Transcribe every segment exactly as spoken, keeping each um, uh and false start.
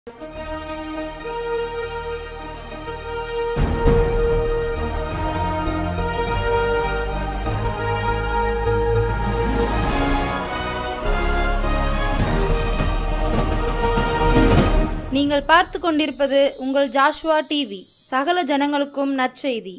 நீங்கள் பார்த்து கொண்டிருப்பது உங்கள் ஜாஷ்வா டிவி, சகல ஜனங்களுக்கும் நற்செய்தி.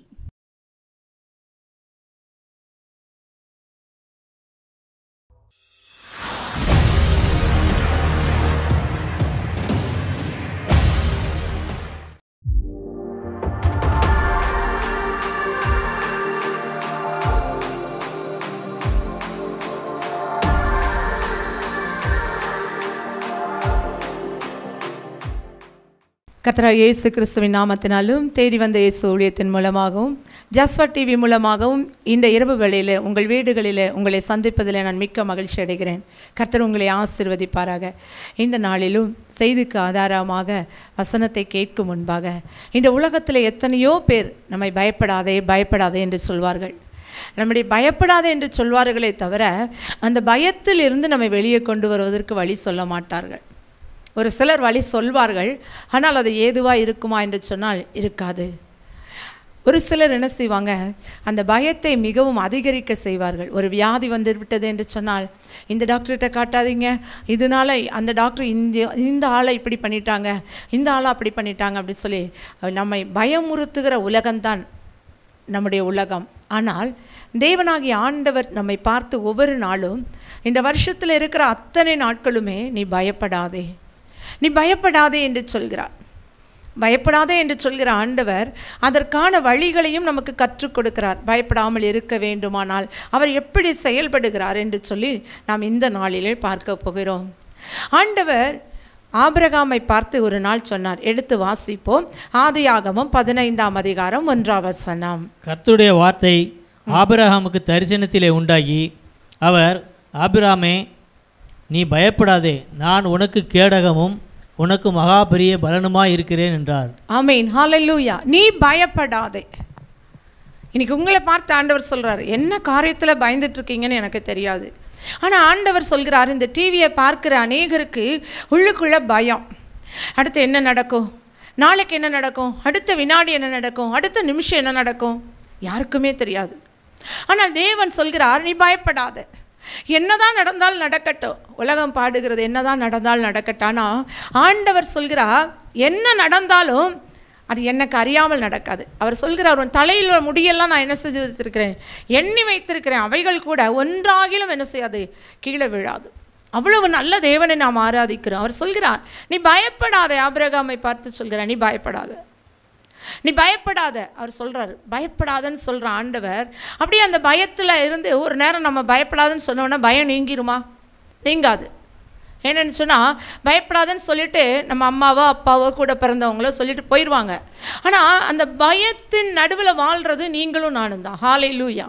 கர்த்தராகிய இயேசு கிறிஸ்துவின் நாமத்தினாலும் தேடி வந்த இயேசு ஊழியத்தின் மூலமாகவும் ஜாஸ்வா டிவி மூலமாகவும் இந்த இரவு வேளையில் உங்கள் வீடுகளில் உங்களை சந்திப்பதில் நான் மிக்க மகிழ்ச்சி அடைகிறேன். கர்த்தர் உங்களை ஆசீர்வதிப்பாராக. இந்த நாளிலும் செய்திக்கு ஆதாரமாக வசனத்தை கேட்கும் முன்பாக, இந்த உலகத்தில் எத்தனையோ பேர் நம்மை பயப்படாதே பயப்படாதே என்று சொல்வார்கள். நம்முடைய பயப்படாதே என்று சொல்வார்களே தவிர அந்த பயத்தில் இருந்து நம்மை வெளியே கொண்டு வருவதற்கு வழி சொல்ல மாட்டார்கள். ஒரு சிலர் வழி சொல்வார்கள், ஆனால் அது ஏதுவாக இருக்குமா என்று சொன்னால் இருக்காது. ஒரு சிலர் என்ன செய்வாங்க, அந்த பயத்தை மிகவும் அதிகரிக்க செய்வார்கள். ஒரு வியாதி வந்து விட்டது என்று சொன்னால், இந்த டாக்டர்கிட்ட காட்டாதீங்க, இதனால் அந்த டாக்டர் இந்த இந்த ஆளை இப்படி பண்ணிட்டாங்க, இந்த ஆளை அப்படி பண்ணிட்டாங்க அப்படி சொல்லி நம்மை பயமுறுத்துகிற உலகம்தான் நம்முடைய உலகம். ஆனால் தேவனாகிய ஆண்டவர் நம்மை பார்த்து ஒவ்வொரு நாளும், இந்த வருஷத்தில் இருக்கிற அத்தனை நாட்களுமே நீ பயப்படாதே நீ பயப்படாதே என்று சொல்கிறார். பயப்படாதே என்று சொல்கிற ஆண்டவர் அதற்கான வழிகளையும் நமக்கு கற்றுக் கொடுக்கிறார். பயப்படாமல் இருக்க வேண்டுமானால் அவர் எப்படி செயல்படுகிறார் என்று சொல்லி நாம் இந்த நாளிலே பார்க்க போகிறோம். ஆண்டவர் ஆபிரகாமை பார்த்து ஒரு நாள் சொன்னார். எடுத்து வாசிப்போம். ஆதியாகமம் பதினைந்தாம் அதிகாரம் ஒன்றாம் வசனம். கர்த்தருடைய வார்த்தை ஆபிரகாமுக்கு தரிசனத்திலே உண்டாகி, அவர், ஆபிரகாமே, நீ பயப்படாதே, நான் உனக்கு கேடகமும் உனக்கு மகா பெரிய பலனுமாய் இருக்கிறேன் என்றார். ஆமென், ஹல்லேலூயா. நீ பயப்படாதே. இன்னைக்கு உங்களை பார்த்து ஆண்டவர் சொல்கிறார், என்ன காரியத்தில் பயந்துட்டு இருக்கீங்கன்னு எனக்கு தெரியாது. ஆனால் ஆண்டவர் சொல்கிறார், இந்த டிவியை பார்க்குற அநேகருக்கு உள்ளுக்குள்ள பயம். அடுத்து என்ன நடக்கும், நாளைக்கு என்ன நடக்கும், அடுத்த வினாடி என்ன நடக்கும், அடுத்த நிமிஷம் என்ன நடக்கும், யாருக்குமே தெரியாது. ஆனால் தேவன் சொல்கிறார், நீ பயப்படாத, என்னதான் நடந்தால் நடக்கட்டும். உலகம் பாடுகிறது என்னதான் நடந்தால் நடக்கட்டும். ஆனால் ஆண்டவர் சொல்கிறார், என்ன நடந்தாலும் அது எனக்கு அறியாமல் நடக்காது. அவர் சொல்கிறார், உன் தலையில் முடியெல்லாம் நான் என்ன செய்து வைத்திருக்கிறேன், எண்ணி வைத்திருக்கிறேன், அவைகள் கூட ஒன்றாகிலும் என்ன செய்யாது, கீழே விழாது. அவ்வளவு நல்ல தேவனை நாம் ஆராதிக்கிறோம். அவர் சொல்கிறார், நீ பயப்படாத. ஆபிரகாமை பார்த்து சொல்கிறார், நீ பயப்படாத, நீ பயப்படாத. அவர் சொல்கிறார், பயப்படாதன்னு சொல்கிற ஆண்டவர் அப்படியே அந்த பயத்தில் இருந்து ஒரு நேரம் நம்ம பயப்படாதுன்னு சொன்னோன்னா பயம் நீங்கிருமா? நீங்காது. என்னென்னு சொன்னால், பயப்படாதன்னு சொல்லிவிட்டு நம்ம அம்மாவோ அப்பாவோ கூட பிறந்தவங்களோ சொல்லிட்டு போயிடுவாங்க. ஆனால் அந்த பயத்தின் நடுவில் வாழ்கிறது நீங்களும் நானும் தான். ஹல்லேலூயா.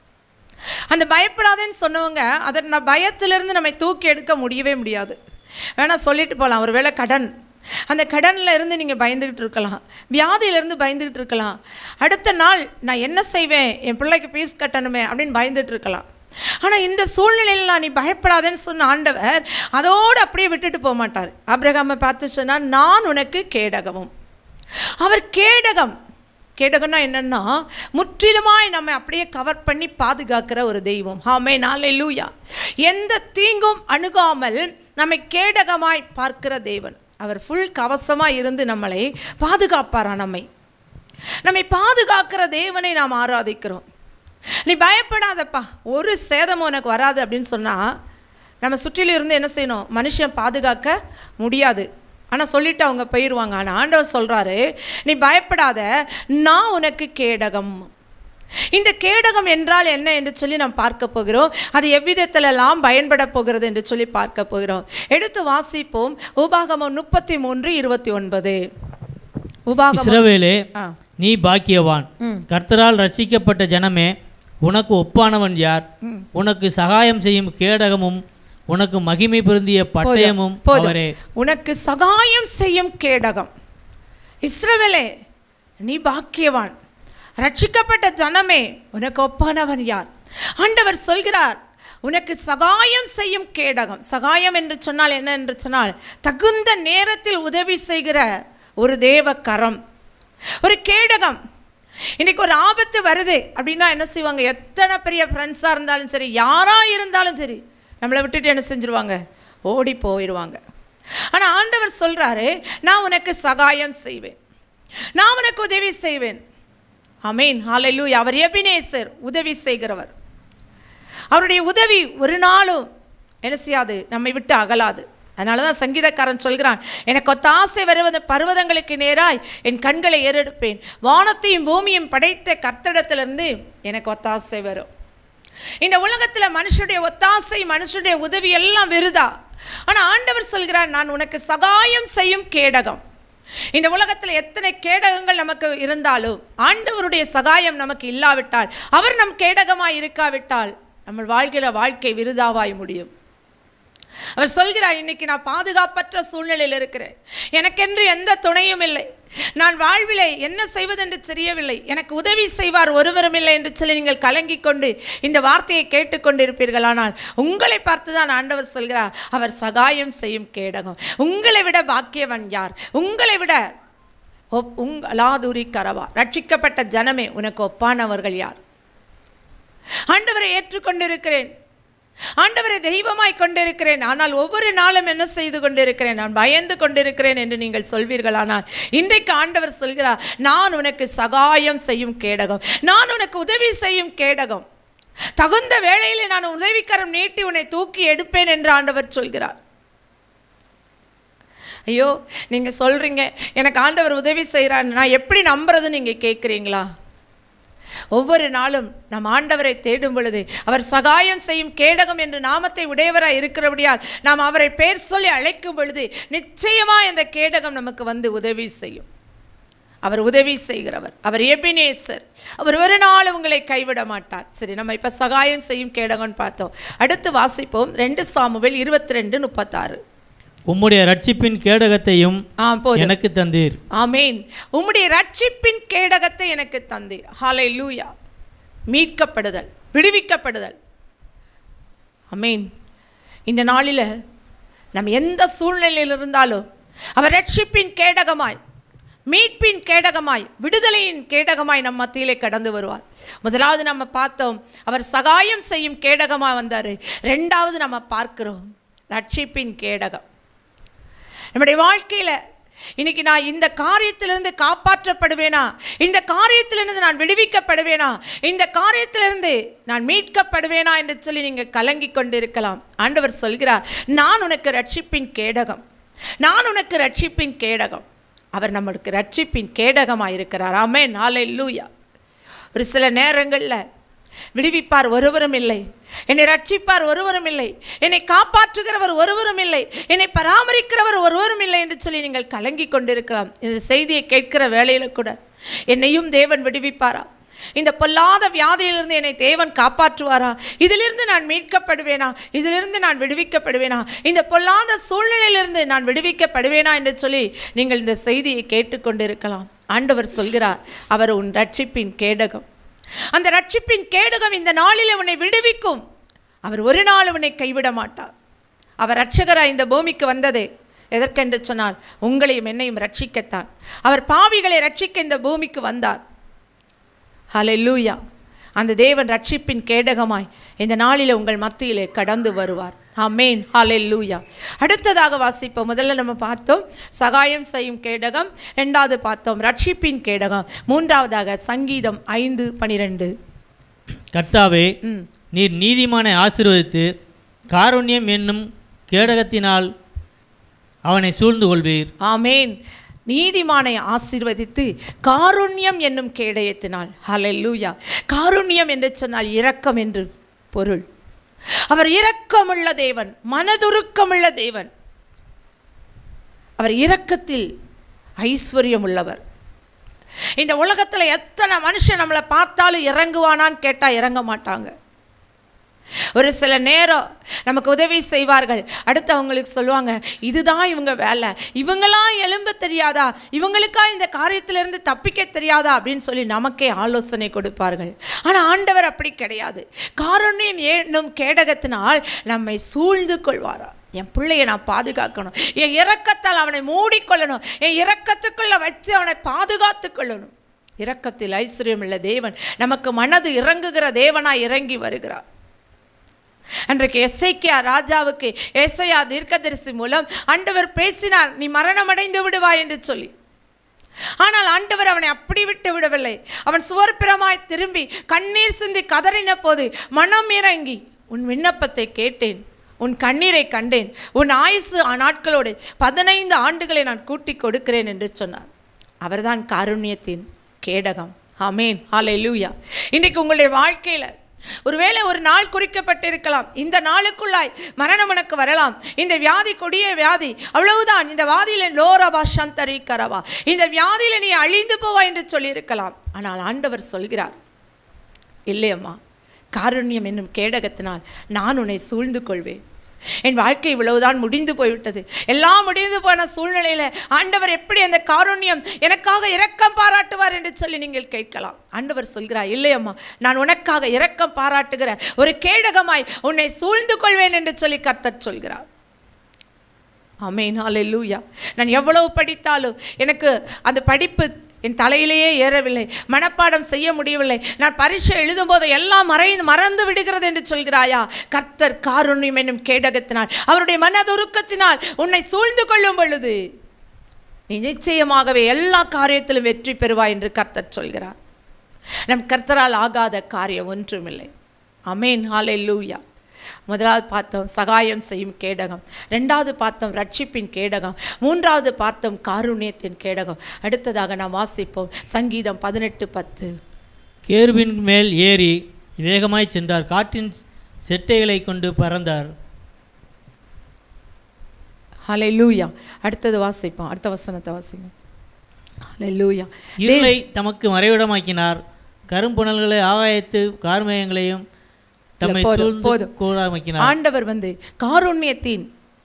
அந்த பயப்படாதேன்னு சொன்னவங்க அதை நான் பயத்திலிருந்து நம்மை தூக்கி எடுக்க முடியவே முடியாது. வேணால் சொல்லிட்டு போகலாம், ஒரு வேளை கடன், அந்த கடனில் இருந்து நீங்கள் பயந்துக்கிட்டு இருக்கலாம், வியாதியிலேருந்து பயந்துக்கிட்டு இருக்கலாம், அடுத்த நாள் நான் என்ன செய்வேன், என் பிள்ளைக்கு ஃபீஸ் கட்டணுமே அப்படின்னு பயந்துட்டு இருக்கலாம். ஆனால் இந்த சூழ்நிலையில் நான் நீ பயப்படாதேன்னு சொன்ன ஆண்டவர் அதோடு அப்படியே விட்டுட்டு போக மாட்டார். ஆபிரகாமை பார்த்து சொன்னால், நான் உனக்கு கேடகமும். அவர் கேடகம். கேடகம்னா என்னென்னா, முற்றிலுமாய் நம்ம அப்படியே கவர் பண்ணி பாதுகாக்கிற ஒரு தெய்வம். ஆமென், ஹல்லேலூயா. எந்த தீங்கும் அணுகாமல் நம்மை கேடகமாய் பார்க்கிற தேவன். அவர் ஃபுல் கவசமாக இருந்து நம்மளை பாதுகாப்பாரா. நம்மை நம்மை பாதுகாக்கிற தேவனை நாம் ஆராதிக்கிறோம். நீ பயப்படாதப்பா, ஒரு சேதமும் உனக்கு வராது அப்படின்னு சொன்னால் நம்ம சுற்றிலும் இருந்து என்ன செய்யணும், மனுஷன் பாதுகாக்க முடியாது. ஆனால் சொல்லிவிட்டு அவங்க போயிடுவாங்க. ஆனால் ஆண்டவர் சொல்கிறாரு, நீ பயப்படாத, நான் உனக்கு கேடகம். இந்த கேடகம் என்றால் என்ன என்று சொல்லி நாம் பார்க்க போகிறோம். அது எவ்விதத்திலெல்லாம் பயன்பட போகிறது என்று சொல்லி பார்க்க போகிறோம். எடுத்து வாசிப்போம். உபாகமம் முப்பத்தி மூன்று இருபத்தி ஒன்பது. இஸ்ரவேலே, நீ பாக்கியவான், கர்த்தரால் ரட்சிக்கப்பட்ட ஜனமே, உனக்கு ஒப்பானவன் யார்? உனக்கு சகாயம் செய்யும் கேடகமும் உனக்கு மகிமை பொருந்திய பட்டயமும் அவரே. உனக்கு சகாயம் செய்யும் கேடகம். இஸ்ரவேலே, நீ பாக்கியவான், ரட்சிக்கப்பட்ட ஜனமே, உனக்கு ஒப்பானவன் யார்? ஆண்டவர் சொல்கிறார், உனக்கு சகாயம் செய்யும் கேடகம். சகாயம் என்று சொன்னால் என்ன என்று சொன்னால் தகுந்த நேரத்தில் உதவி செய்கிற ஒரு தேவ கரம், ஒரு கேடகம். இன்றைக்கி ஒரு ஆபத்து வருது அப்படின்னா என்ன செய்வாங்க? எத்தனை பெரிய ஃப்ரெண்ட்ஸாக இருந்தாலும் சரி, யாராக இருந்தாலும் சரி, நம்மளை விட்டுட்டு என்ன செஞ்சுருவாங்க? ஓடி போயிடுவாங்க. ஆனால் ஆண்டவர் சொல்கிறாரு, நான் உனக்கு சகாயம் செய்வேன், நான் உனக்கு உதவி செய்வேன். ஆமென், ஹல்லேலூயா. அவர் எபினேசர், உதவி செய்கிறவர். அவருடைய உதவி ஒரு நாளும் என்ன செய்யாது? நம்மை விட்டு அகலாது. அதனால தான் சங்கீதக்காரன் சொல்கிறான், எனக்கு ஒத்தாசை வருவது பர்வதங்களுக்கு நேராய் என் கண்களை ஏறெடுப்பேன், வானத்தையும் பூமியும் படைத்த கர்த்தரிடத்திலிருந்து எனக்கு ஒத்தாசை வரும். இந்த உலகத்தில் மனுஷனுடைய ஒத்தாசை, மனுஷனுடைய உதவி எல்லாம் விருதா. ஆனால் ஆண்டவர் சொல்கிறார், நான் உனக்கு சகாயம் செய்யும் கேடகம். இந்த உலகத்தில் எத்தனை கேடகங்கள் நமக்கு இருந்தாலும் ஆண்டவருடைய சகாயம் நமக்கு இல்லாவிட்டால், அவர் நம் கேடகமாய் இருக்காவிட்டால் நம்ம வாழ்கிற வாழ்க்கை விருதாவாய் முடியும். அவர் சொல்கிறார், இன்னைக்கு நான் பாதுகாப்பற்ற சூழ்நிலையில் இருக்கிறேன், எனக்கென்று எந்த துணையும் இல்லை, நான் வாழ்விலை என்ன செய்வதென்று தெரியவில்லை, எனக்கு உதவி செய்வார் ஒருவரும் இல்லை என்று சொல்லி நீங்கள் கலங்கி கொண்டு இந்த வார்த்தையை கேட்டுக்கொண்டு இருப்பீர்கள். ஆனால் உங்களை பார்த்து தான் ஆண்டவர் சொல்கிறார், அவர் சகாயம் செய்யும் கேடகம். உங்களை விட பாக்கியவன் யார்? உங்களை விட உங்களாதுரி கரவா ரட்சிக்கப்பட்ட ஜனமே உனக்கு ஒப்பானவர்கள் யார்? ஆண்டவரை ஏற்றுக்கொண்டிருக்கிறேன், ஆண்டவரை தெய்வமாய் கொண்டிருக்கிறேன், ஆனால் ஒவ்வொரு நாளும் என்ன செய்து கொண்டிருக்கிறேன்? நான் பயந்து கொண்டிருக்கிறேன் என்று நீங்கள் சொல்வீர்கள். ஆனால் இன்றைக்கு ஆண்டவர் சொல்கிறார், நான் உனக்கு சகாயம் செய்யும் கேடகம், நான் உனக்கு உதவி செய்யும் கேடகம். தகுந்த வேளையில் நான் உதவிக்கரம் நீட்டி உன்னை தூக்கி எடுப்பேன் என்று ஆண்டவர் சொல்கிறார். ஐயோ, நீங்கள் சொல்கிறீங்க எனக்கு ஆண்டவர் உதவி செய்கிறார், நான் எப்படி நம்புறது நீங்கள் கேட்குறீங்களா? ஒவ்வொரு நாளும் நம் ஆண்டவரை தேடும் பொழுது அவர் சகாயம் செய்யும் கேடகம் என்று நாமத்தை உடையவராய் இருக்கிறபடியால் நாம் அவரை பெயர் சொல்லி அழைக்கும் பொழுது நிச்சயமாக இந்த கேடகம் நமக்கு வந்து உதவி செய்யும். அவர் உதவி செய்கிறவர், அவர் எபினேசர், அவர் ஒரு நாள் உங்களை கைவிட மாட்டார். சரி, நம்ம இப்போ சகாயம் செய்யும் கேடகம்னு பார்த்தோம். அடுத்து வாசிப்போம் ரெண்டு சாமுவேல் இருபத்தி ரெண்டு முப்பத்தாறு. உம்முடைய ரட்சிப்பின் கேடகத்தையும் எனக்கு தந்தீர். ஆமேன். உம்முடைய ரட்சிப்பின் கேடகத்தை எனக்கு தந்தீர். ஹல்லேலூயா. மீட்கப்படுதல், விடுவிக்கப்படுதல். ஆமேன். இந்த நாளில் நம்ம எந்த சூழ்நிலையில் இருந்தாலும் அவர் ரட்சிப்பின் கேடகமாய், மீட்பின் கேடகமாய், விடுதலையின் கேடகமாய் நம் மத்தியிலே கடந்து வருவார். முதலாவது நம்ம பார்த்தோம், அவர் சகாயம் செய்யும் கேடகமாக வந்தார். ரெண்டாவது நம்ம பார்க்கிறோம் ரட்சிப்பின் கேடகம். நம்முடைய வாழ்க்கையில் இன்னைக்கு நான் இந்த காரியத்திலிருந்து காப்பாற்றப்படுவேனா, இந்த காரியத்திலிருந்து நான் விடுவிக்கப்படுவேனா, இந்த காரியத்திலிருந்து நான் மீட்கப்படுவேனா என்று சொல்லி நீங்கள் கலங்கி கொண்டிருக்கலாம். ஆண்டவர் சொல்கிறார், நான் உனக்கு ரட்சிப்பின் கேடகம், நான் உனக்கு ரட்சிப்பின் கேடகம். அவர் நம்மளுக்கு ரட்சிப்பின் கேடகமாக இருக்கிறார். ஆமென், ஹல்லேலூயா. ஒரு சில நேரங்களில் விடுவிப்பார் ஒருவரும் இல்லை, என்னை ரட்சிப்பார் ஒருவரும் இல்லை, என்னை காப்பாற்றுகிறவர் ஒருவரும் இல்லை, என்னை பராமரிக்கிறவர் ஒருவரும் இல்லை என்று சொல்லி நீங்கள் கலங்கி கொண்டிருக்கலாம். இந்த செய்தியை கேட்கிற வேளையில் கூட என்னையும் தேவன் விடுவிப்பாரா, இந்த பொல்லாத வியாதியிலிருந்து என்னை தேவன் காப்பாற்றுவாரா, இதிலிருந்து நான் மீட்கப்படுவேனா, இதிலிருந்து நான் விடுவிக்கப்படுவேனா, இந்த பொல்லாத சூழ்நிலையிலிருந்து நான் விடுவிக்கப்படுவேனா என்று சொல்லி நீங்கள் இந்த செய்தியை கேட்டுக்கொண்டிருக்கலாம். ஆண்டவர் சொல்கிறார், அவர் உன் ரட்சிப்பின் கேடகம். அந்த ரட்சிப்பின் கேடகம் இந்த நாளில் உன்னை விடுவிக்கும். அவர் ஒரு நாள் உன்னை கைவிட மாட்டார். அவர் ரட்சகராய் இந்த பூமிக்கு வந்தது எதற்கென்று சொன்னால் உங்களையும் என்னையும் ரட்சிக்கத்தான். அவர் பாவிகளை ரட்சிக்க இந்த பூமிக்கு வந்தார். ஹல்லேலூயா. அந்த தேவன் ரட்சிப்பின் கேடகமாய் இந்த நாளில் உங்கள் மத்தியிலே கடந்து வருவார். ஆமென், ஹல்லேலூயா. அடுத்ததாக வாசிப்போம். முதல்ல நம்ம பார்த்தோம் சகாயம் செய்யும் கேடகம், ரெண்டாவது பார்த்தோம் ரட்சிப்பின் கேடகம், மூன்றாவதாக சங்கீதம் ஐந்து பனிரெண்டு. கர்த்தாவே, நீர் நீதிமானை ஆசீர்வதித்து காருண்யம் என்னும் கேடகத்தினால் அவனை சூழ்ந்து கொள்வீர். ஆமென். நீதிமானை ஆசீர்வதித்து காருண்யம் என்னும் கேடயத்தினால். ஹல்லேலூயா. காருண்யம் என்று சொன்னால் இரக்கம் என்று பொருள். அவர் இரக்கமுள்ள தேவன், மனதுருக்கமுள்ள தேவன். அவர் இரக்கத்தில் ஐஸ்வர்யம் உள்ளவர். இந்த உலகத்தில் எத்தனை மனுஷன் நம்மளை பார்த்தாலும் இறங்குவானான்னு கேட்டால் இறங்க மாட்டாங்க. ஒரு சில நேரம் நமக்கு உதவி செய்வார்கள், அடுத்து அவங்களுக்கு சொல்லுவாங்க, இதுதான் இவங்க வேலை, இவங்களாம் எழும்ப தெரியாதா, இவங்களுக்கா இந்த காரியத்திலிருந்து தப்பிக்க தெரியாதா அப்படின்னு சொல்லி நமக்கே ஆலோசனை கொடுப்பார்கள். ஆனால் ஆண்டவர் அப்படி கிடையாது. காருண்யம் என்னும் கேடகத்தினால் நம்மை சூழ்ந்து கொள்வாரா. என் பிள்ளையை நான் பாதுகாக்கணும், என் இரக்கத்தால் அவனை மூடிக்கொள்ளணும், என் இரக்கத்துக்குள்ள வச்சு அவனை பாதுகாத்து கொள்ளணும். இரக்கத்தில் ஐஸ்வர்யம் உள்ள தேவன் நமக்கு மனது இறங்குகிற தேவனாய் இறங்கி வருகிறார். அன்றைக்கு எசேக்கியா ராஜாவுக்கு ஏசாயா தீர்க்கதரிசி மூலம் ஆண்டவர் பேசினார், நீ மரணம் அடைந்து விடுவாய் என்று சொல்லி. ஆனால் ஆண்டவர் அவனை அப்படி விட்டு விடவில்லை. அவன் சுவர்பிரமாய் திரும்பி கண்ணீர் சிந்தி கதறின போது மனம் இறங்கி, உன் விண்ணப்பத்தை கேட்டேன், உன் கண்ணீரை கண்டேன், உன் ஆயுசு நாட்களோடு பதினைந்து ஆண்டுகளை நான் கூட்டி கொடுக்கிறேன் என்று சொன்னார். அவர்தான் காருண்யத்தின் கேடகம். ஆமேன், ஹல்லேலூயா. இன்றைக்கு உங்களுடைய வாழ்க்கையில் ஒருவேளை ஒரு நாள் குறிக்கப்பட்டிருக்கலாம், இந்த நாளுக்குள்ளாய் மரணம் உனக்கு வரலாம், இந்த வியாதி கொடிய வியாதி, அவ்வளவுதான், இந்த வியாதியில லோரபா சந்தரி கரவா, இந்த வியாதியில நீ அழிந்து போவா என்று சொல்லியிருக்கலாம். ஆனால் ஆண்டவர் சொல்கிறார், இல்லையம்மா, காருண்யம் என்னும் கேடகத்தினால் நான் உன்னை சூழ்ந்து கொள்வேன். என் வாழ்க்கை இவ்வளவுதான், முடிந்து போய்விட்டது. எல்லாம் முடிந்து போன சூழ்நிலையில் ஆண்டவர் எப்படி அந்த காருண்யம் எனக்காக இரக்கம் பாராட்டுவார் என்று சொல்லி நீங்கள் கேட்கலாம். ஆண்டவர் சொல்கிறார், இல்லையம்மா, நான் உனக்காக இரக்கம் பாராட்டுகிற ஒரு கேடகமாய் உன்னை சூழ்ந்து கொள்வேன் என்று சொல்லி கர்த்தர் சொல்கிறார். ஆமென், ஹல்லேலூயா. நான் எவ்வளவு படித்தாலும் எனக்கு அந்த படிப்பு என் தலையிலேயே ஏறவில்லை, மனப்பாடம் செய்ய முடியவில்லை, நான் பரீட்சை எழுதும் போது எல்லாம் மறைந்து மறந்து விடுகிறது என்று சொல்கிறாயா? கர்த்தர் காருண்யம் என்னும் கேடகத்தினால், அவருடைய மனதுருக்கத்தினால் உன்னை சூழ்ந்து கொள்ளும் பொழுது நீ நிச்சயமாகவே எல்லா காரியத்திலும் வெற்றி பெறுவாய் என்று கர்த்தர் சொல்கிறார். நம் கர்த்தரால் ஆகாத காரியம் ஒன்றுமில்லை. ஆமென், ஹல்லேலூயா. முதலாவது பார்த்தோம் சகாயம் செய்யும் கேடகம், ரெண்டாவது பார்த்தோம் ரட்சிப்பின் கேடகம், மூன்றாவது பார்த்தோம் காருண்யத்தின் கேடகம். அடுத்ததாக நாம் வாசிப்போம் சங்கீதம் பதினெட்டு பத்து. கேருபின் மேல் ஏறி வேகமாய் சென்றார், காற்றின் செட்டைகளை கொண்டு பறந்தார். ஹல்லேலூயா. அடுத்தது வாசிப்போம், அடுத்த வசனத்தை வாசிப்போம். ஹல்லேலூயா. இருளை தமக்கு மறைவிடமாக்கினார், கரும்புணல்களை ஆகாயத்து கார்மேகங்களையும் ஆண்டவர் வந்து காருண்யத்தின்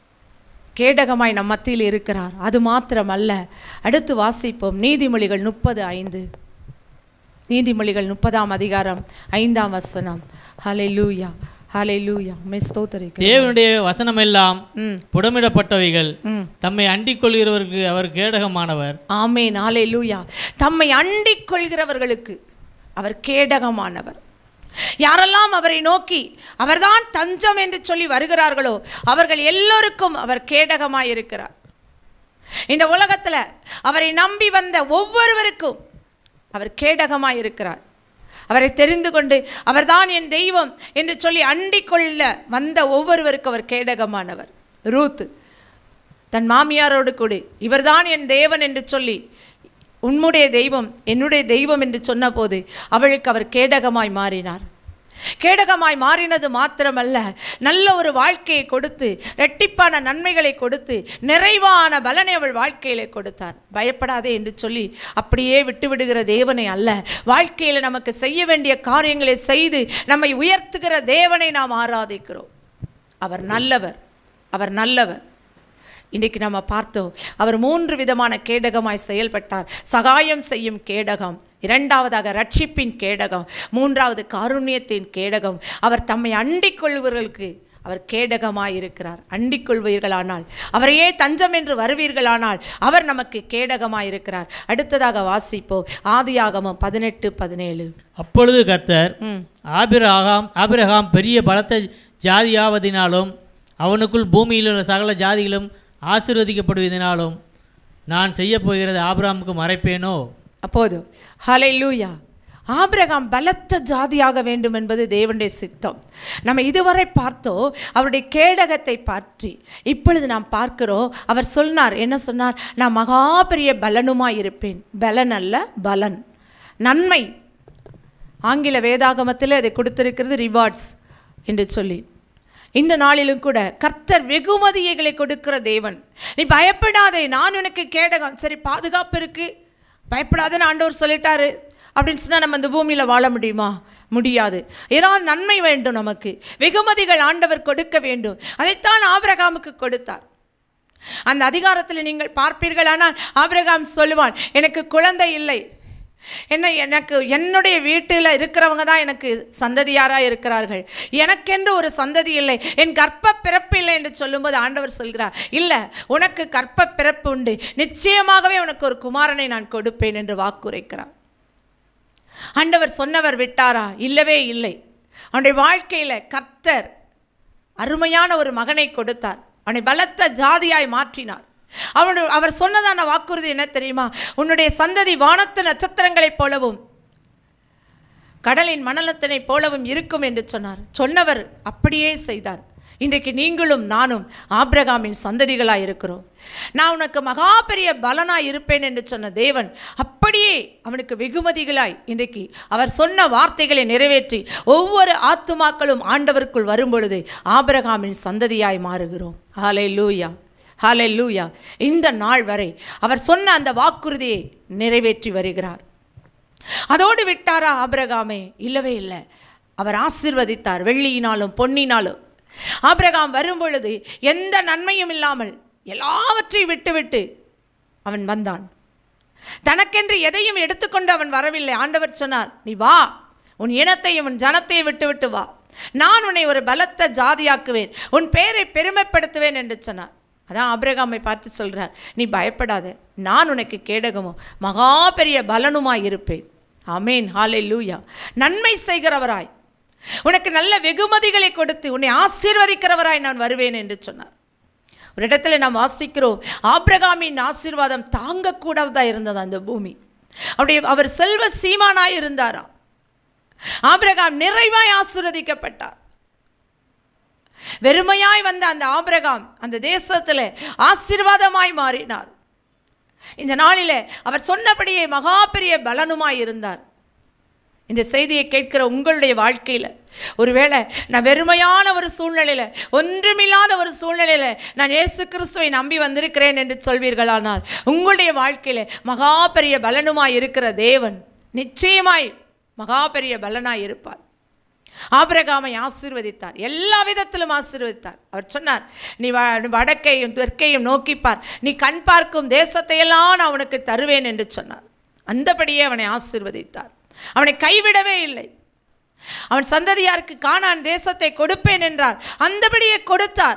கேடகமாய் நம் மத்தியில் இருக்கிறார். அது மாத்திரம் அல்ல, அடுத்து வாசிப்போம் நீதிமொழிகள் முப்பது ஐந்து. நீதிமொழிகள் முப்பதாம் அதிகாரம் ஐந்தாம் வசனம். ஹல்லேலூயா, ஹல்லேலூயா. தேவனுடைய வசனம் எல்லாம் புடமிடப்பட்டவைகள், தம்மை அண்டிக் கொள்கிறவர்களுக்கு அவர் கேடகமானவர். ஆமென், ஹல்லேலூயா. தம்மை அண்டிக் கொள்கிறவர்களுக்கு அவர் கேடகமானவர். யாரெல்லாம் அவரை நோக்கி அவர்தான் தஞ்சம் என்று சொல்லி வருகிறார்களோ அவர்கள் எல்லோருக்கும் அவர் கேடகமாய் இருக்கிறார். இந்த உலகத்தில் அவரை நம்பி வந்த ஒவ்வொருவருக்கும் அவர் கேடகமாய் இருக்கிறார். அவரை தெரிந்து கொண்டு அவர்தான் என் தெய்வம் என்று சொல்லி அண்டிக் கொள்ள வந்த ஒவ்வொருவருக்கும் அவர் கேடகமானவர். ரூத் தன் மாமியாரோடு கூட இவர்தான் என் தேவன் என்று சொல்லி, உன்னுடைய தெய்வம் என்னுடைய தெய்வம் என்று சொன்ன போது அவளுக்கு அவர் கேடகமாய் மாறினார். கேடகமாய் மாறினது மாத்திரமல்ல, நல்ல ஒரு வாழ்க்கையை கொடுத்து, இரட்டிப்பான நன்மைகளை கொடுத்து, நிறைவான பலனை அவள் வாழ்க்கையிலே கொடுத்தார். பயப்படாதே என்று சொல்லி அப்படியே விட்டுவிடுகிற தேவனை அல்ல, வாழ்க்கையில் நமக்கு செய்ய வேண்டிய காரியங்களை செய்து நம்மை உயர்த்துகிற தேவனை நாம் ஆராதிக்கிறோம். அவர் நல்லவர், அவர் நல்லவர். இன்றைக்கு நம்ம பார்த்தோம், அவர் மூன்று விதமான கேடகமாய் செயல்பட்டார். சகாயம் செய்யும் கேடகம், இரண்டாவதாக ரட்சிப்பின் கேடகம், மூன்றாவது காருண்யத்தின் கேடகம். அவர் தம்மை அண்டிக் கொள்வர்களுக்கு அவர் கேடகமாய் இருக்கிறார். அண்டிக் கொள்வீர்களானால், அவரையே தஞ்சம் என்று வருவீர்களானால் அவர் நமக்கு கேடகமாய் இருக்கிறார். அடுத்ததாக வாசிப்போம் ஆதியாகமம் பதினெட்டு பதினேழு. அப்பொழுது கர்த்தர் ஆபிரகாம் ஆபிரகாம் பெரிய பலத்த ஜாதியாவதினாலும் அவனுக்குள் பூமியில் உள்ள சகல ஜாதிகளும் ஆசீர்வதிக்கப்படுவதனாலும் நான் செய்ய போகிறது ஆபிரகாமுக்கு மறைப்பேனோ? அப்போது ஹல்லேலூயா. ஆபிரகாம் பலத்த ஜாதியாக வேண்டும் என்பது தேவனுடைய சித்தம். நம்ம இதுவரை பார்த்தோம் அவருடைய கேடகத்தை பற்றி. இப்பொழுது நாம் பார்க்கிறோம், அவர் சொன்னார், என்ன சொன்னார்? நான் மகா பெரிய பலனுமாய் இருப்பேன். பலன் அல்ல, பலன், நன்மை. ஆங்கில வேதாகமத்தில் அதை கொடுத்திருக்கிறது ரிவார்ட்ஸ் என்று சொல்லி. இந்த நாளிலும் கூட கர்த்தர் வெகுமதிகளை கொடுக்கிற தேவன். நீ பயப்படாதே, நான் உனக்கு கேடகம். சரி, பாதுகாப்பு இருக்கு, பயப்படாதேன்னு ஆண்டவர் சொல்லிட்டாரு. அப்படின்னு சொன்னால் நம்ம இந்த பூமியில் வாழ முடியுமா? முடியாது. ஏன்னா நன்மை வேண்டும், நமக்கு வெகுமதிகள் ஆண்டவர் கொடுக்க வேண்டும். அதைத்தான் ஆபிரகாமுக்கு கொடுத்தார். அந்த அதிகாரத்தில் நீங்கள் பார்ப்பீர்களானால் ஆபிரகாம் சொல்லுவான், எனக்கு குழந்தை இல்லை, என்ன எனக்கு என்னுடைய வீட்டில் இருக்கிறவங்க தான் எனக்கு சந்ததியாராக இருக்கிறார்கள், எனக்கென்று ஒரு சந்ததி இல்லை, என் கர்ப்ப பிறப்பு இல்லை என்று சொல்லும்போது ஆண்டவர் சொல்கிறார், இல்லை, உனக்கு கர்ப்ப பிறப்பு உண்டு, நிச்சயமாகவே உனக்கு ஒரு குமாரனை நான் கொடுப்பேன் என்று வாக்குரைக்கிறார். ஆண்டவர் சொன்னவர் விட்டாரா? இல்லவே இல்லை. அவனுடைய வாழ்க்கையில் கர்த்தர் அருமையான ஒரு மகனை கொடுத்தார். அவனை பலத்த ஜாதியாய் மாற்றினார். அவனு அவர் சொன்னதான வாக்குறுதி என்ன தெரியுமா? உன்னுடைய சந்ததி வானத்து நட்சத்திரங்களைப் போலவும் கடலின் மணலத்தினை போலவும் இருக்கும் என்று சொன்னார். சொன்னவர் அப்படியே செய்தார். இன்றைக்கு நீங்களும் நானும் ஆபிரகாமின் சந்ததிகளாக இருக்கிறோம். நான் உனக்கு மகா பெரிய பலனாய் இருப்பேன் என்று சொன்ன தேவன் அப்படியே அவனுக்கு வெகுமதிகளாய் இன்றைக்கு அவர் சொன்ன வார்த்தைகளை நிறைவேற்றி ஒவ்வொரு ஆத்துமாக்களும் ஆண்டவருக்குள் வரும்பொழுது ஆபிரகாமின் சந்ததியாய் மாறுகிறோம். ஹல்லேலூயா, ஹல்லேலூயா. இந்த நாள் வரை அவர் சொன்ன அந்த வாக்குறுதியை நிறைவேற்றி வருகிறார். அதோடு விட்டாரா ஆபிரகாமே? இல்லவே இல்லை. அவர் ஆசீர்வதித்தார், வெள்ளியினாலும் பொன்னினாலும். ஆபிரகாம் வரும்பொழுது எந்த நன்மையும் இல்லாமல் எல்லாவற்றையும் விட்டுவிட்டு அவன் வந்தான். தனக்கென்று எதையும் எடுத்துக்கொண்டு அவன் வரவில்லை. ஆண்டவர் சொன்னார், நீ வா, உன் இனத்தையும் உன் ஜனத்தையும் விட்டுவிட்டு வா, நான் உன்னை ஒரு பலத்த ஜாதியாக்குவேன், உன் பெயரை பெருமைப்படுத்துவேன் என்று சொன்னார். அதான் ஆபிரகாமை பார்த்து சொல்கிறார், நீ பயப்படாத, நான் உனக்கு கேடகமும் மகா பெரிய பலனுமாய் இருப்பேன். ஆமேன், ஹல்லேலூயா. நன்மை செய்கிறவராய், உனக்கு நல்ல வெகுமதிகளை கொடுத்து உன்னை ஆசீர்வதிக்கிறவராய் நான் வருவேன் என்று சொன்னார். ஒரு இடத்துல நாம் வாசிக்கிறோம், ஆபிரகாமின் ஆசீர்வாதம் தாங்கக்கூடாததா இருந்தது அந்த பூமி. அப்படியே அவர் செல்வ சீமானாய் இருந்தாராம். ஆபிரகாம் நிறைவாய் ஆசீர்வதிக்கப்பட்டார். வெறுமையாய் வந்த அந்த ஆபிரகாம் அந்த தேசத்தில் ஆசீர்வாதமாய் மாறினார். இந்த நாளிலே அவர் சொன்னபடியே மகா பெரிய பலனுமாய் இருந்தார். இந்த செய்தியை கேட்கிற உங்களுடைய வாழ்க்கையில் ஒருவேளை நான் வெறுமையான ஒரு சூழ்நிலையில், ஒன்றுமில்லாத ஒரு சூழ்நிலையில் நான் இயேசு கிறிஸ்துவை நம்பி வந்திருக்கிறேன் என்று சொல்வீர்களானால் உங்களுடைய வாழ்க்கையில் மகா பெரிய பலனுமாய் இருக்கிற தேவன் நிச்சயமாய் மகா பெரிய பலனாய் இருப்பார். ஆபிரகாமை ஆசீர்வதித்தார், எல்லா விதத்திலும் ஆசீர்வதித்தார். அவர் சொன்னார், நீ வடக்கையும் தெற்கையும் நோக்கிப்பார், நீ கண் பார்க்கும் தேசத்தையெல்லாம் நான் உனக்கு தருவேன் என்று சொன்னார். அந்தபடியே அவனை ஆசீர்வதித்தார். அவனை கைவிடவே இல்லை. அவன் சந்ததியாருக்கு கானான் தேசத்தை கொடுப்பேன் என்றார், அந்தபடியே கொடுத்தார்.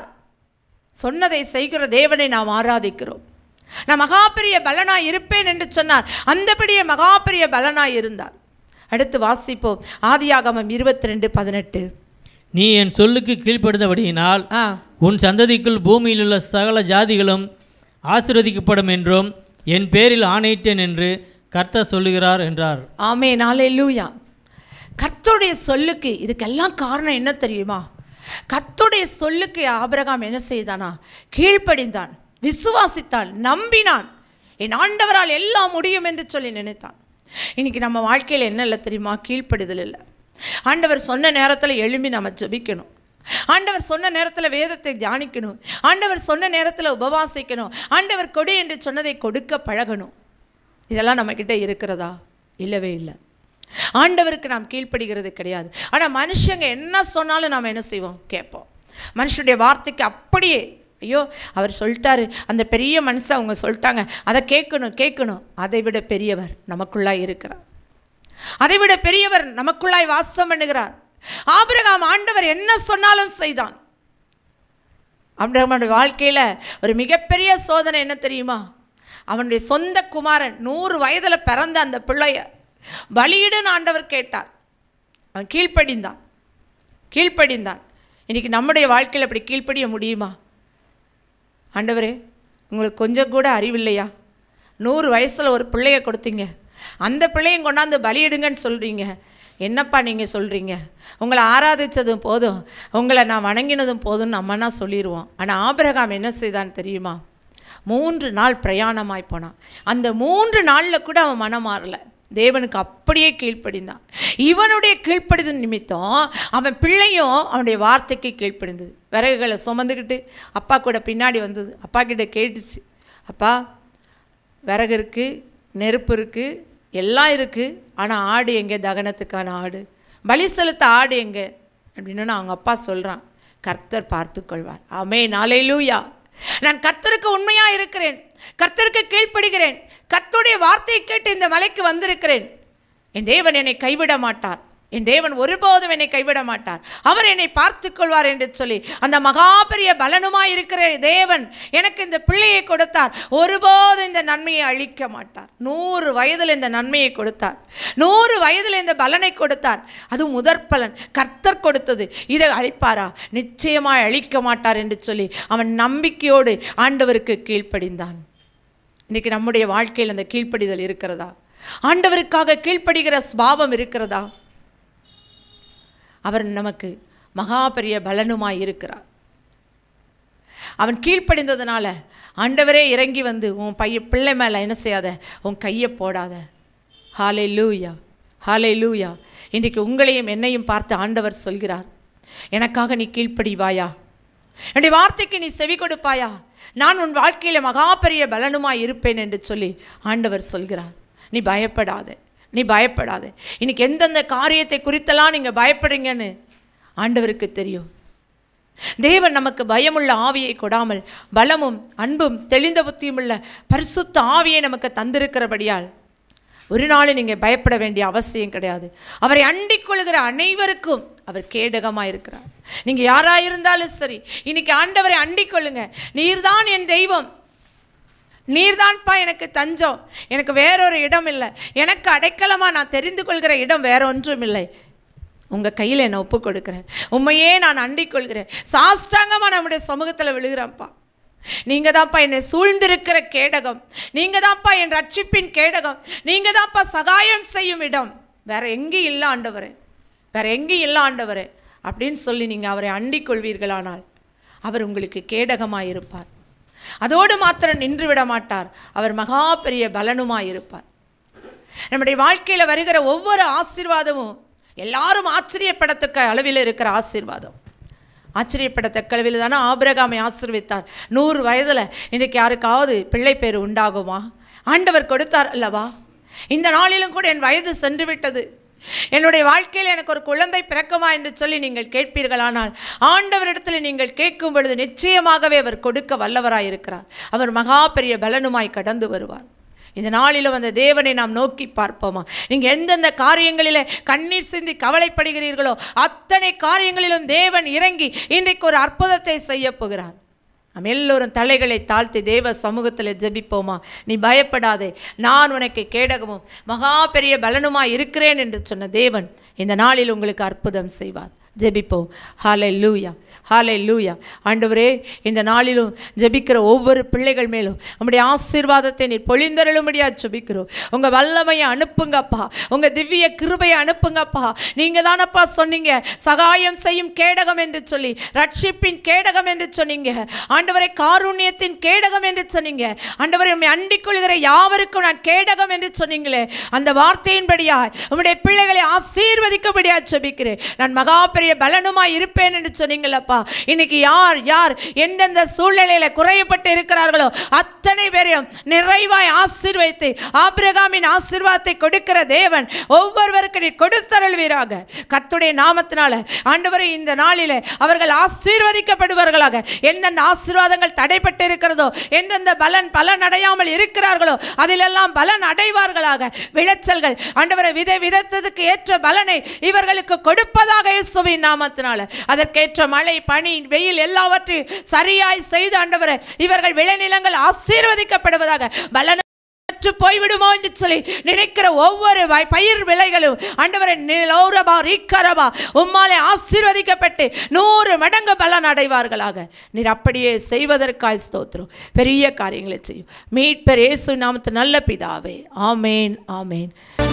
சொன்னதை செய்கிற தேவனை நாம் ஆராதிக்கிறோம். நான் மகா பெரிய பலனாய் இருப்பேன் என்று சொன்னார், அந்தபடியே மகா பெரிய பலனாய் இருந்தார். அடுத்து வாசிப்போம், ஆதியாகமம் இருபத்தி ரெண்டு பதினெட்டு. நீ என் சொல்லுக்கு கீழ்ப்படுத்தபடியினால் உன் சந்ததிக்குள் பூமியில் உள்ள சகல ஜாதிகளும் ஆசீர்வதிக்கப்படும் என்றும் என் பேரில் ஆணையிட்டேன் என்று கர்த்தர் சொல்லுகிறார் என்றார். ஆமென், ஹல்லேலூயா. கர்த்தருடைய சொல்லுக்கு இதுக்கெல்லாம் காரணம் என்ன தெரியுமா? கர்த்தருடைய சொல்லுக்கு ஆபிரகாம் என்ன செய்தானா? கீழ்ப்படிந்தான், விசுவாசித்தான், நம்பினான். என் ஆண்டவரால் எல்லாம் முடியும் என்று சொல்லி நினைத்தான். இன்னைக்கு நம்ம வாழ்க்கையில் என்ன இல்லை தெரியுமா? கீழ்ப்படிதல் இல்லை. ஆண்டவர் சொன்ன நேரத்தில் எழும்பி நம்ம ஜெபிக்கணும். ஆண்டவர் சொன்ன நேரத்தில் வேதத்தை தியானிக்கணும். ஆண்டவர் சொன்ன நேரத்தில் உபவாசிக்கணும். ஆண்டவர் கொடு என்று சொன்னதை கொடுக்க பழகணும். இதெல்லாம் நம்மக்கிட்ட இருக்கிறதா? இல்லவே இல்லை. ஆண்டவருக்கு நாம் கீழ்ப்படுகிறது கிடையாது. ஆனால் மனுஷங்க என்ன சொன்னாலும் நாம் என்ன செய்வோம்? கேட்போம். மனுஷனுடைய வார்த்தைக்கு அப்படியே, ஐயோ அவர் சொல்லிட்டாரு, அந்த பெரிய மனுஷன் அவங்க சொல்லிட்டாங்க, அதை கேட்கணும் கேட்கணும். அதை விட பெரியவர் நமக்குள்ளாய் இருக்கிறார். அதை விட பெரியவர் நமக்குள்ளாய் வாசம் பண்ணுகிறார். ஆபிரகாம் ஆண்டவர் என்ன சொன்னாலும் செய்தான். ஆபிரகாமுடைய வாழ்க்கையில் ஒரு மிகப்பெரிய சோதனை என்ன தெரியுமா? அவனுடைய சொந்த குமாரன் நூறு வயதில் பிறந்த அந்த பிள்ளைய பலியிடுன்னு ஆண்டவர் கேட்டார். அவன் கீழ்ப்படிந்தான், கீழ்ப்படிந்தான். இன்றைக்கி நம்முடைய வாழ்க்கையில் அப்படி கீழ்ப்படிய முடியுமா? ஆண்டவரே, உங்களுக்கு கொஞ்சம் கூட அறிவில்லையா? நூறு வயசில் ஒரு பிள்ளைய கொடுத்தீங்க, அந்த பிள்ளையும் கொண்டாந்து பலியிடுங்கன்னு சொல்கிறீங்க. என்னப்பா நீங்கள் சொல்கிறீங்க? உங்களை ஆராதித்ததும் போதும், உங்களை நான் வணங்கினதும் போதும்னு நம்மனா சொல்லிடுவோம். ஆனால் ஆபிரகாம் என்ன செய்தான் தெரியுமா? மூன்று நாள் பிரயாணமாய் போனான். அந்த மூன்று நாளில் கூட அவன் மனம் மாறலை. தேவனுக்கு அப்படியே கீழ்ப்படிந்தான். இவனுடைய கீழ்ப்படிதல் நிமித்தம் அவன் பிள்ளையும் அவனுடைய வார்த்தைக்கு கீழ்ப்படிந்தது. விறகுகளை சுமந்துக்கிட்டு அப்பா கூட பின்னாடி வந்தது. அப்பா கிட்ட கேட்டுச்சு, அப்பா விறகு இருக்குது, நெருப்பு இருக்குது, எல்லாம் இருக்குது, ஆனால் ஆடு எங்கே? தகனத்துக்கான ஆடு, பலி செலுத்த ஆடு எங்கே அப்படின்னு அவங்க அப்பா சொல்கிறான். கர்த்தர் பார்த்து கொள்வார். ஆமென், அல்லேலூயா. நான் கர்த்தருக்கு உண்மையாக இருக்கிறேன், கர்த்தருக்கு கீழ்ப்படுகிறேன், கர்த்தருடைய வார்த்தையை கேட்டு இந்த மலைக்கு வந்திருக்கிறேன். என் தேவன் என்னை கைவிட மாட்டார், என் தேவன் ஒருபோதும் என்னை கைவிட மாட்டார், அவர் என்னை பார்த்து கொள்வார் என்று சொல்லி அந்த மகா பெரிய பலனுமாய் இருக்கிற தேவன் எனக்கு இந்த பிள்ளையை கொடுத்தார். ஒருபோதும் இந்த நன்மையை அழிக்க மாட்டார். நூறு வயதில் இந்த நன்மையை கொடுத்தார், நூறு வயதில் இந்த பலனை கொடுத்தார். அதுவும் முதற் பலன் கர்த்தர் கொடுத்தது. இதை அழிப்பாரா? நிச்சயமாய் அழிக்க மாட்டார் என்று சொல்லி அவன் நம்பிக்கையோடு ஆண்டவருக்கு கீழ்ப்படிந்தான். இன்றைக்கி நம்முடைய வாழ்க்கையில் அந்த கீழ்ப்படிதல் இருக்கிறதா? ஆண்டவருக்காக கீழ்ப்படுகிற சுபாவம் இருக்கிறதா? அவர் நமக்கு மகா பெரிய பலனுமாய் இருக்கிறார். அவன் கீழ்ப்படிந்ததுனால ஆண்டவரே இறங்கி வந்து உன் பைய பிள்ளை மேலே என்ன செய்யாத, உன் கையை போடாத. ஹல்லேலூயா, ஹல்லேலூயா. இன்றைக்கு உங்களையும் என்னையும் பார்த்து ஆண்டவர் சொல்கிறார், எனக்காக நீ கீழ்ப்படிவாயா, என்னுடைய வார்த்தைக்கு நீ செவி கொடுப்பாயா, நான் உன் வாழ்க்கையில் மகா பெரிய பலனுமாய் இருப்பேன் என்று சொல்லி ஆண்டவர் சொல்கிறார். நீ பயப்படாத, நீ பயப்படாத. இன்னைக்கு எந்தெந்த காரியத்தை குறித்தெல்லாம் நீங்கள் பயப்படுறீங்கன்னு ஆண்டவருக்கு தெரியும். தேவன் நமக்கு பயமுள்ள ஆவியை கொடாமல் பலமும் அன்பும் தெளிந்த புத்தியும் உள்ள பரிசுத்த ஆவியை நமக்கு தந்திருக்கிறபடியால் ஒரு நாள் நீங்கள் பயப்பட வேண்டிய அவசியம் கிடையாது. அவரை அண்டிக் கொள்கிற அனைவருக்கும் அவர் கேடகமாக இருக்கிறார். நீங்கள் யாராக இருந்தாலும் சரி, இன்னைக்கு ஆண்டவரை அண்டிக் கொள்ளுங்க. நீர்தான் என் தெய்வம், நீர்தான்ப்பா எனக்கு தஞ்சம், எனக்கு வேறொரு இடம் இல்லை, எனக்கு அடைக்கலமாக நான் தெரிந்து கொள்கிற இடம் வேற ஒன்றும் இல்லை. உங்கள் கையில் என்னை ஒப்பு கொடுக்குறேன், உண்மையே நான் அண்டிக் கொள்கிறேன், சாஷ்டாங்கமாக நம்முடைய சமூகத்தில் விழுகிறேன்ப்பா. நீங்கள் தான்ப்பா என்னை சூழ்ந்திருக்கிற கேடகம், நீங்கள் தான்ப்பா என் ரட்சிப்பின் கேடகம், நீங்கள் தான்ப்பா சகாயம் செய்யும் இடம், வேற எங்கேயும் இல்லை ஆண்டவரே, வேற எங்கேயும் இல்லை ஆண்டவரே அப்படின்னு சொல்லி நீங்கள் அவரை அண்டிக் கொள்வீர்களானால் அவர் உங்களுக்கு கேடகமாக இருப்பார். அதோடு மாத்திரம் நின்று விட மாட்டார், அவர் மகா பெரிய பலனுமாய் இருப்பார். நம்முடைய வாழ்க்கையில் வருகிற ஒவ்வொரு ஆசீர்வாதமும் எல்லாரும் ஆச்சரியப்படத்தக்க அளவில் இருக்கிற ஆசீர்வாதம். ஆச்சரியப்படத்தக்க அளவில் தானே ஆபிரகாமை ஆசீர்வித்தார். நூறு வயதில் இன்றைக்கு யாருக்காவது பிள்ளை பேர் உண்டாகுமா? ஆண்டவர் கொடுத்தார் அல்லவா? இந்த நாளிலும் கூட என் வயது சென்று விட்டது, என்னுடைய வாழ்க்கையில் எனக்கு ஒரு குழந்தை பிறக்குமா என்று சொல்லி நீங்கள் கேட்பீர்களானால் ஆண்டவரிடத்தில் நீங்கள் கேட்கும் பொழுது நிச்சயமாகவே அவர் கொடுக்க வல்லவராய் இருக்கிறார். அவர் மகா பெரிய பலனுமாய் கடந்து வருவார். இந்த நாளிலும் அந்த தேவனை நாம் நோக்கி பார்ப்போமா? நீங்கள் எந்தெந்த காரியங்களில் கண்ணீர் சிந்தி கவலைப்படுகிறீர்களோ அத்தனை காரியங்களிலும் தேவன் இறங்கி இன்றைக்கு ஒரு அற்புதத்தை செய்ய போகிறார். நாம் எல்லோரும் தலைகளை தாழ்த்தி தேவ சமூகத்தில் ஜெபிப்போமா? நீ பயப்படாதே, நான் உனக்கு கேடகமும் மகா பெரிய பலனுமாய் இருக்கிறேன் என்று சொன்ன தேவன் இந்த நாளில் உங்களுக்கு அற்புதம் செய்வார். ஜெபிப்போம். ஹல்லேலூயா, ஹல்லேலூயா. ஆண்டவரே, இந்த நாளிலும் ஜெபிக்கிற ஒவ்வொரு பிள்ளைகள் மேலும் உம்முடைய ஆசீர்வாதத்தை நீர் பொழிந்தருளும்படியா ஜெபிக்கிறோம். உங்கள் வல்லமையை அனுப்புங்கப்பா, உங்கள் திவ்ய கிருபையை அனுப்புங்கப்பா. நீங்கள் தானப்பா சொன்னீங்க சகாயம் செய்யும் கேடகம் என்று சொல்லி, ரட்சிப்பின் கேடகம் என்று சொன்னீங்க ஆண்டவரை, காருண்யத்தின் கேடகம் என்று சொன்னீங்க ஆண்டவரை, உம்மை அண்டிக் கொள்கிற யாவருக்கும் நான் கேடகம் என்று சொன்னீங்களே, அந்த வார்த்தையின்படியா உம்முடைய பிள்ளைகளை ஆசீர்வதிக்கும்படியா ஜெபிக்கிறேன். நான் மகா பலனுமாய் இருப்பேன் என்று சொன்னீங்களப்பா. இன்னைக்கு யார் யார் எந்தெந்த சூழ்நிலையில குறையப்பட்டு இருக்கிறார்களோ அத்தனை பேரையும் நிறைவாய் ஆசீர்வதித்து ஆபிரகாமின் ஆசீர்வாதத்தை கொடுக்கிற தேவன் ஒவ்வொருவருக்கு நீர் கொடுத்தருள்வீராக. கர்த்தருடைய நாமத்தினால ஆண்டவரே, இந்த நாளிலே அவர்கள் ஆசீர்வதிக்கப்படுவார்களாக. எந்தெந்த ஆசீர்வாதங்கள் தடைப்பட்டு இருக்கிறதோ, எந்தெந்த பலன் பலன் அடையாமல் இருக்கிறார்களோ அதிலெல்லாம் பலன் அடைவார்களாக. விளைச்சல்கள் ஆண்டவரை விதை விதைத்ததுக்கு ஏற்ற பலனை இவர்களுக்கு கொடுப்பதாக இயேசுவின் நாமத்தினால அதற்கேற்ற மழை பனி வெயில் எல்லாவற்றையும் சரியாய் செய்து ஆண்டவரே இவர்கள் விளைநிலங்கள் ஆசீர்வதிக்கப்படுவதாக. பலன் போய்விடுமோ என்று சொல்லி நினைக்கிற ஒவ்வொரு பயிர் விலைகளும் ஆண்டவரே உம்மாலே ஆசீர்வதிக்கப்பட்டு நூறு மடங்கு பலன் அடைவார்களாக. நீர் அப்படியே செய்வதற்காய் ஸ்தோத்திரம். பெரிய காரியங்களை செய்யும் மீட்பர் இயேசு நாமத்தில் நல்ல பிதாவே. ஆமேன், ஆமேன்.